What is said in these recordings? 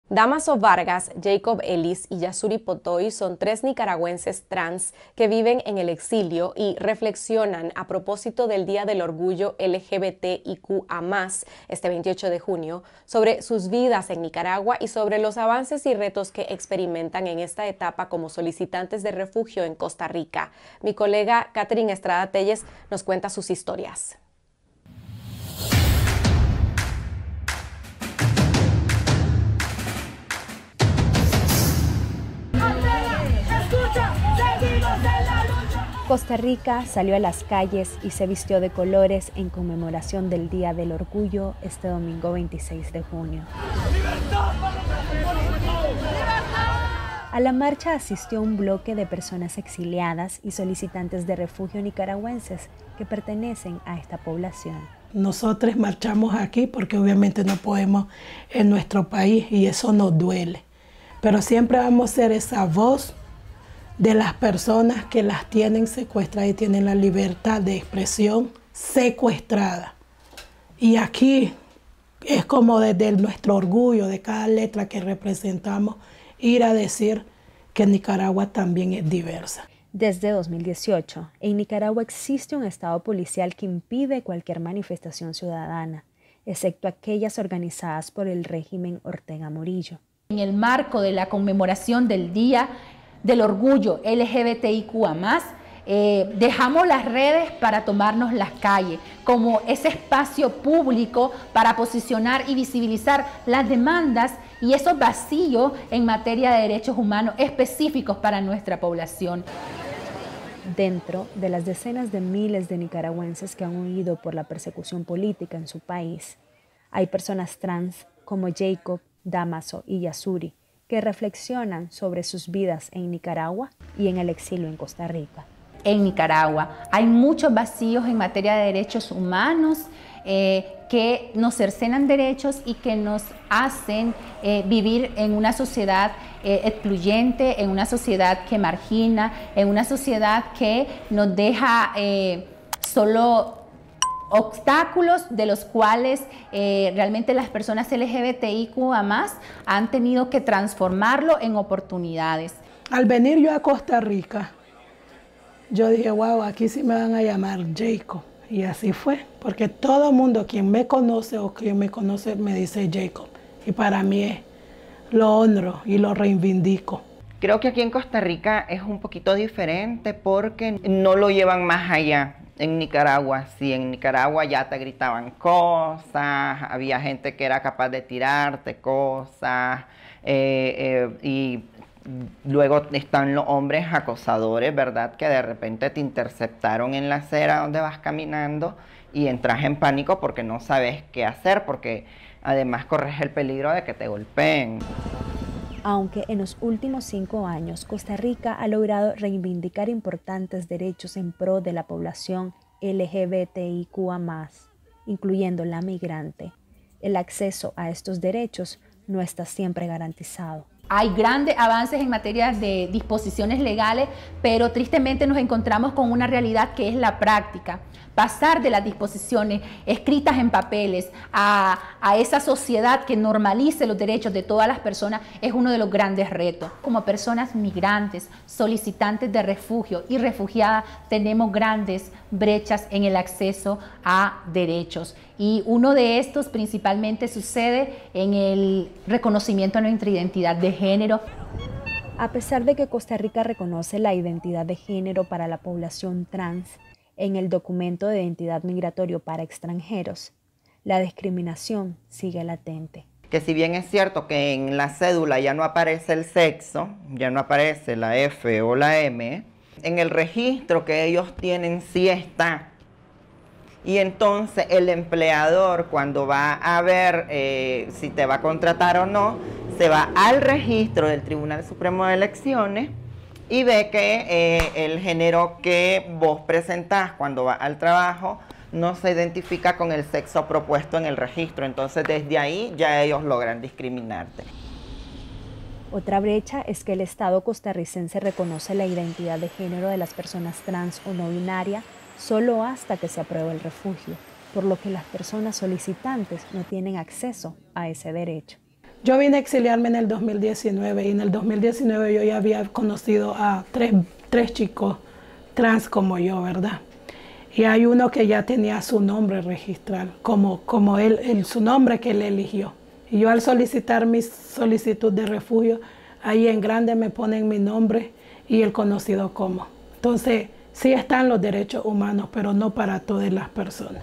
Damaso Vargas, Jacob Ellis y Yasuri Potoy son 3 nicaragüenses trans que viven en el exilio y reflexionan a propósito del Día del Orgullo LGBTIQA+, este 28 de junio, sobre sus vidas en Nicaragua y sobre los avances y retos que experimentan en esta etapa como solicitantes de refugio en Costa Rica. Mi colega Catherine Estrada Telles nos cuenta sus historias. Costa Rica salió a las calles y se vistió de colores en conmemoración del Día del Orgullo este domingo 26 de junio. A la marcha asistió un bloque de personas exiliadas y solicitantes de refugio nicaragüenses que pertenecen a esta población. Nosotros marchamos aquí porque obviamente no podemos en nuestro país y eso nos duele. Pero siempre vamos a ser esa voz de las personas que las tienen secuestradas y tienen la libertad de expresión secuestrada. Y aquí es como desde nuestro orgullo de cada letra que representamos, ir a decir que Nicaragua también es diversa. Desde 2018, en Nicaragua existe un estado policial que impide cualquier manifestación ciudadana, excepto aquellas organizadas por el régimen Ortega Murillo. En el marco de la conmemoración del Día del Orgullo LGBTIQA+, dejamos las redes para tomarnos las calles como ese espacio público para posicionar y visibilizar las demandas y esos vacíos en materia de derechos humanos específicos para nuestra población. Dentro de las decenas de miles de nicaragüenses que han huido por la persecución política en su país, hay personas trans como Jacob, Damaso y Yasuri, que reflexionan sobre sus vidas en Nicaragua y en el exilio en Costa Rica. En Nicaragua hay muchos vacíos en materia de derechos humanos que nos cercenan derechos y que nos hacen vivir en una sociedad excluyente, en una sociedad que margina, en una sociedad que nos deja solo obstáculos de los cuales realmente las personas LGBTIQA+ han tenido que transformarlo en oportunidades. Al venir yo a Costa Rica, yo dije, wow, aquí sí me van a llamar Jacob. Y así fue, porque todo el mundo, quien me conoce o quien me conoce, me dice Jacob. Y para mí lo honro y lo reivindico. Creo que aquí en Costa Rica es un poquito diferente porque no lo llevan más allá. En Nicaragua, sí, en Nicaragua ya te gritaban cosas, había gente que era capaz de tirarte cosas y luego están los hombres acosadores, ¿verdad? Que de repente te interceptaron en la acera donde vas caminando y entras en pánico porque no sabes qué hacer, porque además corres el peligro de que te golpeen. Aunque en los últimos 5 años Costa Rica ha logrado reivindicar importantes derechos en pro de la población LGBTIQA+, incluyendo la migrante, el acceso a estos derechos no está siempre garantizado. Hay grandes avances en materia de disposiciones legales, pero tristemente nos encontramos con una realidad que es la práctica. Pasar de las disposiciones escritas en papeles a esa sociedad que normalice los derechos de todas las personas es uno de los grandes retos. Como personas migrantes, solicitantes de refugio y refugiadas, tenemos grandes brechas en el acceso a derechos. Y uno de estos principalmente sucede en el reconocimiento a nuestra identidad de género. A pesar de que Costa Rica reconoce la identidad de género para la población trans en el documento de identidad migratorio para extranjeros, la discriminación sigue latente. Que si bien es cierto que en la cédula ya no aparece el sexo, ya no aparece la F o la M, en el registro que ellos tienen sí está. Y entonces el empleador, cuando va a ver si te va a contratar o no, se va al registro del Tribunal Supremo de Elecciones y ve que el género que vos presentás cuando vas al trabajo no se identifica con el sexo propuesto en el registro. Entonces desde ahí ya ellos logran discriminarte. Otra brecha es que el Estado costarricense reconoce la identidad de género de las personas trans o no binarias solo hasta que se apruebe el refugio, por lo que las personas solicitantes no tienen acceso a ese derecho. Yo vine a exiliarme en el 2019 y en el 2019 yo ya había conocido a tres chicos trans como yo, ¿verdad? Y hay uno que ya tenía su nombre registrado, como él, su nombre que él eligió. Y yo al solicitar mi solicitud de refugio, ahí en grande me ponen mi nombre y el conocido como. Entonces, sí están los derechos humanos, pero no para todas las personas.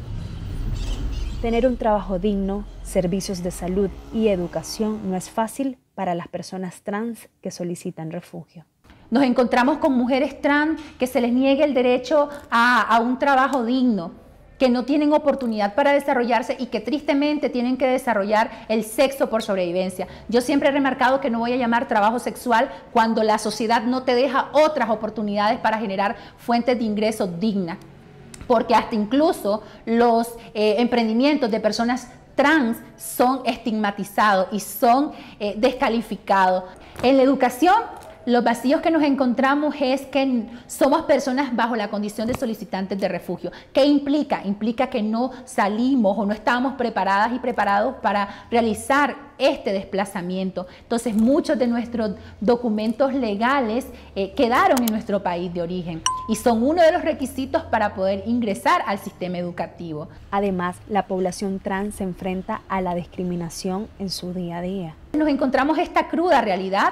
Tener un trabajo digno, servicios de salud y educación no es fácil para las personas trans que solicitan refugio. Nos encontramos con mujeres trans que se les niegue el derecho a un trabajo digno, que no tienen oportunidad para desarrollarse y que tristemente tienen que desarrollar el sexo por sobrevivencia. Yo siempre he remarcado que no voy a llamar trabajo sexual cuando la sociedad no te deja otras oportunidades para generar fuentes de ingresos dignas, porque hasta incluso los emprendimientos de personas trans son estigmatizados y son descalificados. En la educación, los vacíos que nos encontramos es que somos personas bajo la condición de solicitantes de refugio. ¿Qué implica? Implica que no salimos o no estábamos preparadas y preparados para realizar este desplazamiento. Entonces, muchos de nuestros documentos legales quedaron en nuestro país de origen y son uno de los requisitos para poder ingresar al sistema educativo. Además, la población trans se enfrenta a la discriminación en su día a día. Nos encontramos esta cruda realidad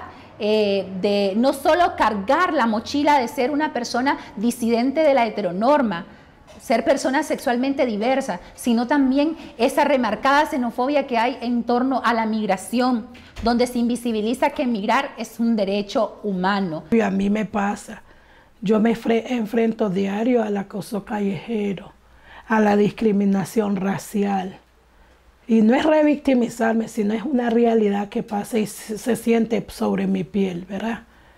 de no solo cargar la mochila de ser una persona disidente de la heteronorma, ser persona sexualmente diversa, sino también esa remarcada xenofobia que hay en torno a la migración, donde se invisibiliza que emigrar es un derecho humano. Y a mí me pasa, yo me enfrento diario al acoso callejero, a la discriminación racial. Y no es revictimizarme, sino es una realidad que pasa y se siente sobre mi piel, ¿verdad?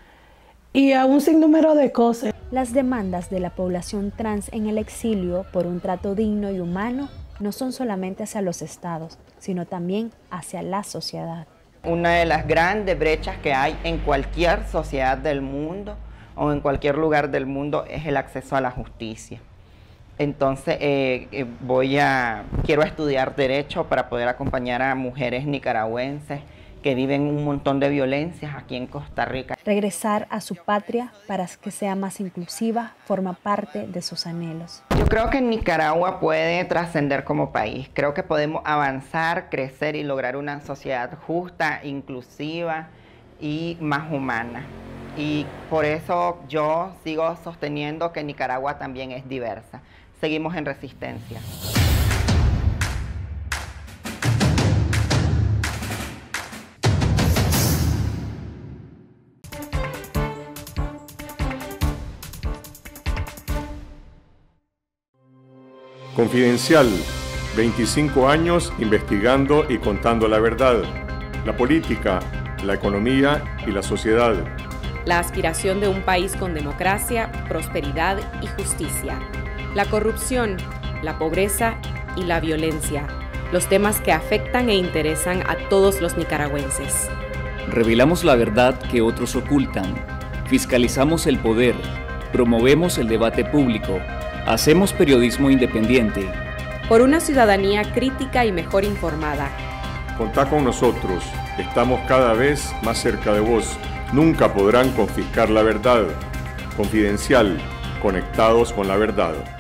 Y a un sinnúmero de cosas. Las demandas de la población trans en el exilio por un trato digno y humano no son solamente hacia los estados, sino también hacia la sociedad. Una de las grandes brechas que hay en cualquier sociedad del mundo o en cualquier lugar del mundo es el acceso a la justicia. Entonces quiero estudiar Derecho para poder acompañar a mujeres nicaragüenses que viven un montón de violencias aquí en Costa Rica. Regresar a su patria para que sea más inclusiva forma parte de sus anhelos. Yo creo que Nicaragua puede trascender como país. Creo que podemos avanzar, crecer y lograr una sociedad justa, inclusiva y más humana. Y por eso yo sigo sosteniendo que Nicaragua también es diversa. Seguimos en resistencia. Confidencial, 25 años investigando y contando la verdad, la política, la economía y la sociedad. La aspiración de un país con democracia, prosperidad y justicia. La corrupción, la pobreza y la violencia, los temas que afectan e interesan a todos los nicaragüenses. Revelamos la verdad que otros ocultan, fiscalizamos el poder, promovemos el debate público, hacemos periodismo independiente. Por una ciudadanía crítica y mejor informada. Contá con nosotros, estamos cada vez más cerca de vos. Nunca podrán confiscar la verdad. Confidencial, conectados con la verdad.